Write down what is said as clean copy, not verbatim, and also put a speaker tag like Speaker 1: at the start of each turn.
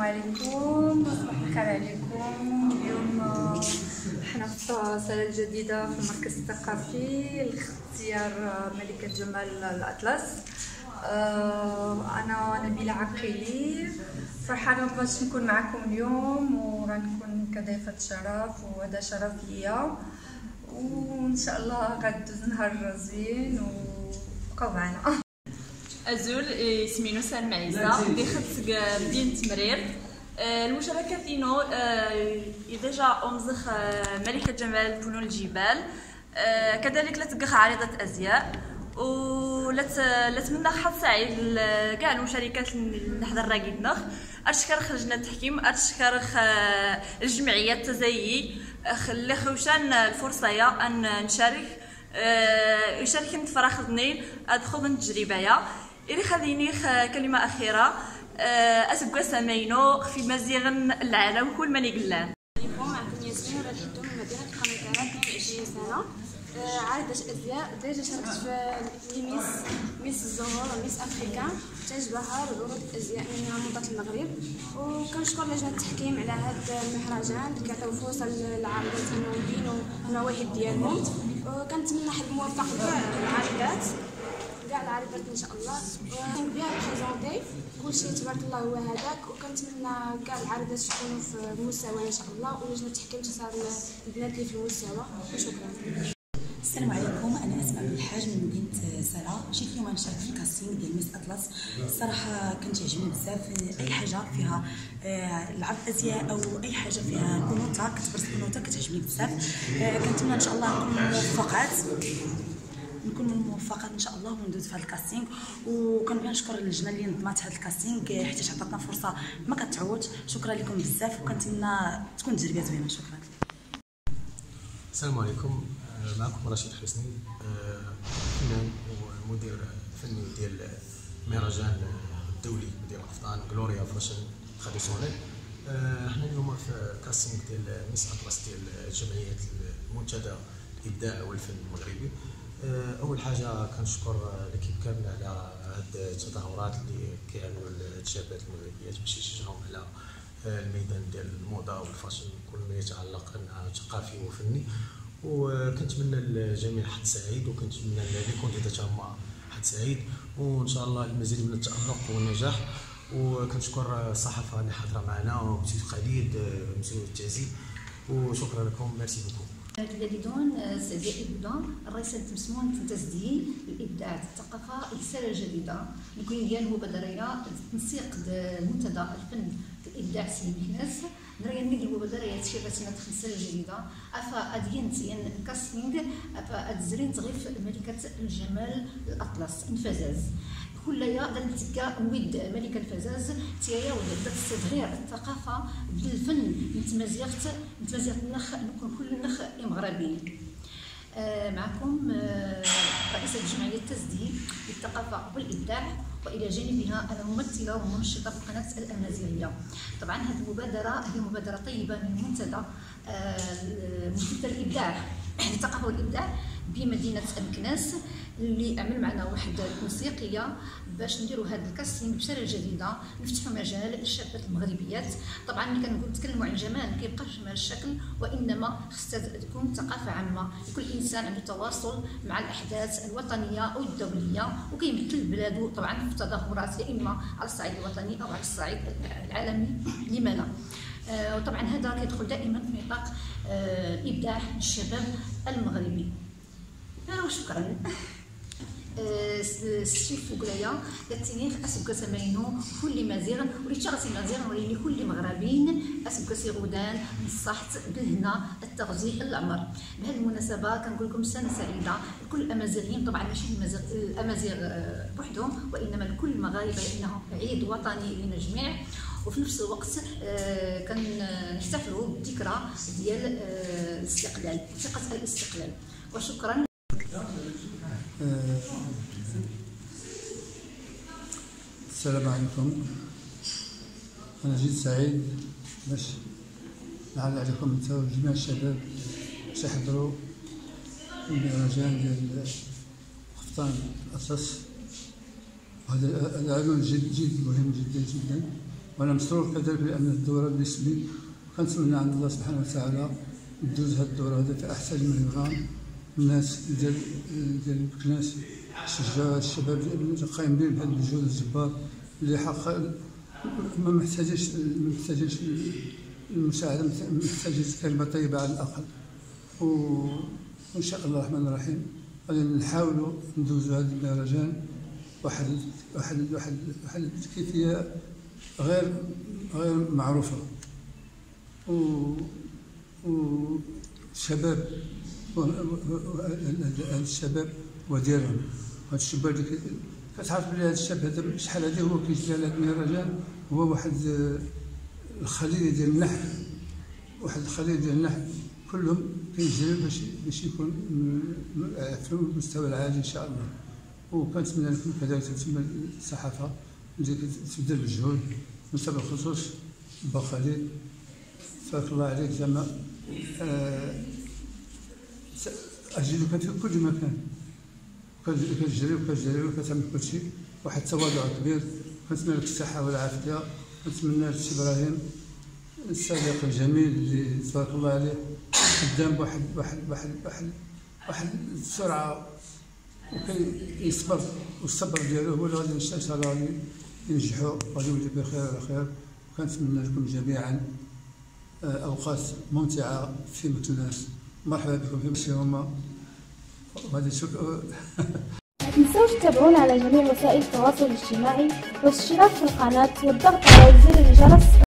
Speaker 1: عليكم، صباح الخير عليكم. اليوم حنا في صالة جديدة في المركز الثقافي لاختيار ملكة جمال الأطلس. أنا نبيلة عقيلي، فرحانة باش نكون معكم اليوم وغنكون كضيفة شرف، وهذا شرف ليا، وإن شاء الله غدوز نهار زوين وبقاو معنا.
Speaker 2: أزول سمينو سالم عيسى اللي خدت مدينة تمرير. المشاركة فينو ديجا أمزخ ملكة جمال فنون الجبال، كذلك لتقخ عريضة أزياء، ولتمنى حظ سعيد لكاع المشاركات اللي نحضر راقدناخ. أشكر لجنة التحكيم، أشكر الجمعية التزيي اللي خوشان الفرصة أن نشارك يشاركني تفرح ذني أدخل التجربة. إلي خليني كلمة أخيرة أسبق سمينو في مزيغ العالم كل من يقلان.
Speaker 3: معكم ياسمين رحيتو من مدينة القنيطرة 22 سنة، عارضة أزياء. ديجا شاركت في ميس الزهور وميس أفريكا تاج بحر وعروض الأزياء من منطقة المغرب. وكنشكر لجنة التحكيم على هذا المهرجان اللي كيعطيو فرصة للعارضات أنهم يبينوا المواهب ديالهم، وكنتمنى حظ موفق لكاع العارضات ان شاء الله، وبها بريزونتي كلشي تبارك الله هو هذاك. وكنتمنى كاع العارضات يكونوا في المستوى ان شاء الله، ولجنه التحكيم تصار البنات اللي في المستوى. وشكرا.
Speaker 4: السلام عليكم، انا اسماء بن الحاج من مدينه سلا. جيت اليوم نشارك في الكاستينغ ديال ميس اطلس. الصراحه كانت تعجبني بزاف، اي حاجه فيها العرض ازياء او اي حاجه فيها كنوطه كتبرز كنوطه كتعجبني بزاف. كنتمنى ان شاء الله نكون من الموفقات ان شاء الله وندوز في هذا الكاستينغ. وكنبغي نشكر اللجنه اللي نظمت هذا الكاستينغ حيت عطاتنا فرصه ما كتعوضش. شكرا لكم بزاف، وكنتمنى تكون تجربه زوينه. شكرا.
Speaker 5: السلام عليكم، معكم رشيد حسني، فنان ومدير فني ديال المهرجان الدولي ديال القفطان غلوريا فاشن تراديسيونيل. حنا اليوم في كاستينغ ديال ميس اطلس ديال جمعيه المنتدى الابداع والفن المغربي. اول حاجه كنشكر ليكيب كامله على هاد التظاهرات اللي كيعملوا الشابات المغربيات باش يشجعوهم على الميدان ديال الموضه والفاشن كل ما يتعلق ثقافي وفني. وكنتمنى للجميع حظ سعيد، وكنتمنى لي كونديدات هما حظ سعيد، وان شاء الله المزيد من التالق والنجاح. وكنشكر الصحافه اللي حاضره معنا، ومسيو خالد، مسيو التعزي، وشكرا لكم. ميرسي بوكو.
Speaker 6: الوالدون سعداء البلدان الرئيسة تمسمون تسجيل الابداع الثقافه الرساله الجديده يكون ديال المبادره تنسيق المنتدى الفن الابداع سي مكناس نريا نيد المبادره شباتنا الرساله الجديده افا ادينتين كاستينغ افا ادزرين تغيف ملكه الجمال الاطلس انفزاز كل يا دلتكا نويد ملكه الفزاز تيايا ولات تستظهير الثقافه بالفن نتمازيغت النخ نكون كل النخ مغربي. معكم رئيسة جمعية التسديد للثقافة والإبداع، وإلى جانبها أنا ممثلة ومنشطة في القناة الأمازيغية. طبعا هذه المبادرة هي مبادرة طيبة من منتدى الإبداع الثقافة والإبداع بمدينة مكناس اللي عمل معنا واحد الموسيقيه باش نديروا هذا الكاستينغ بشاره جديده، نفتحوا مجال للشابات المغربيات. طبعا ملي كنقول نتكلموا على الجمال ما كيبقاش جمال الشكل، وانما خصها تكون ثقافه عامه، كل انسان عنده تواصل مع الاحداث الوطنيه او الدوليه وكيمثل بلاده طبعا في تظاهرات يا اما على الصعيد الوطني او على الصعيد العالمي لما لا. وطبعا هذا كيدخل دائما في نطاق ابداع الشباب المغربي. وشكرا. الشيف وقلايا لاتينيخ اسبقا سماينو كل مزيغ وليتشغسي مزيغ ولي كل مغربين اسبقا سي غودان نصحت بالهنا التغذيه العمر. بهذه المناسبه كنقول لكم سنه سعيده لكل الامازيغيين، طبعا ماشي الامازيغ بوحدهم وانما لكل المغاربه لانه عيد وطني لنا جميع. وفي نفس الوقت كنحتفلوا بالذكرى ديال الاستقلال، ثقه الاستقلال. وشكرا.
Speaker 7: السلام عليكم، أنا جيت سعيد باش نعرض عليكم نتا جميع الشباب باش يحضروا المهرجان ديال قفطان الأطلس. وهذا العنوان جد مهم جدا جدا، وانا مسرور كذلك لان الدوره بالنسبه لي كنتمنى عند الله سبحانه وتعالى ندوز هذه الدوره هذه في احسن ما يمكن. الناس ديال بكناس شجاع الشباب قايمين بهذا المجهود الجبار اللي حق ما محتاجينش المساعده، محتاجين كلمه طيبه على الاقل. وان شاء الله الرحمن الرحيم غادي نحاولوا ندوزوا هذا المهرجان واحد الكيفيه غير معروفه. والشباب الشباب وديالهم هاد الشباب اللي كتعرف بلي هاد الشاب هذا شحال هادي هو كيجري على هاد المهرجان، هو واحد الخليه ديال النحل، كلهم كيجريو باش يكون في المستوى العالي ان شاء الله. وكنتمنى لكم كذلك تتم الصحافه اللي كتبذل الجهود، وانت بالخصوص با خليل تبارك الله عليك زعما أجدك في كل مكان كتجري وكتعمل كل شيء، واحد التواضع كبير. كنتمنى لك الصحة والعافية، كنتمنى لك إبراهيم الصديق الجميل اللي تبارك الله عليه قدام واحد السرعة وكيصبر، والصبر ديالو هو اللي غادي إن شاء الله غادي ينجحوا وغادي يولي بخير على خير. وكنتمنى لكم جميعا أوقات ممتعة في مكناس. مرحبا بكم في مسيوما وغادي تشوفوا.
Speaker 8: ما تنسوش تتابعونا على جميع وسائل التواصل الاجتماعي والاشتراك في القناة والضغط على زر الجرس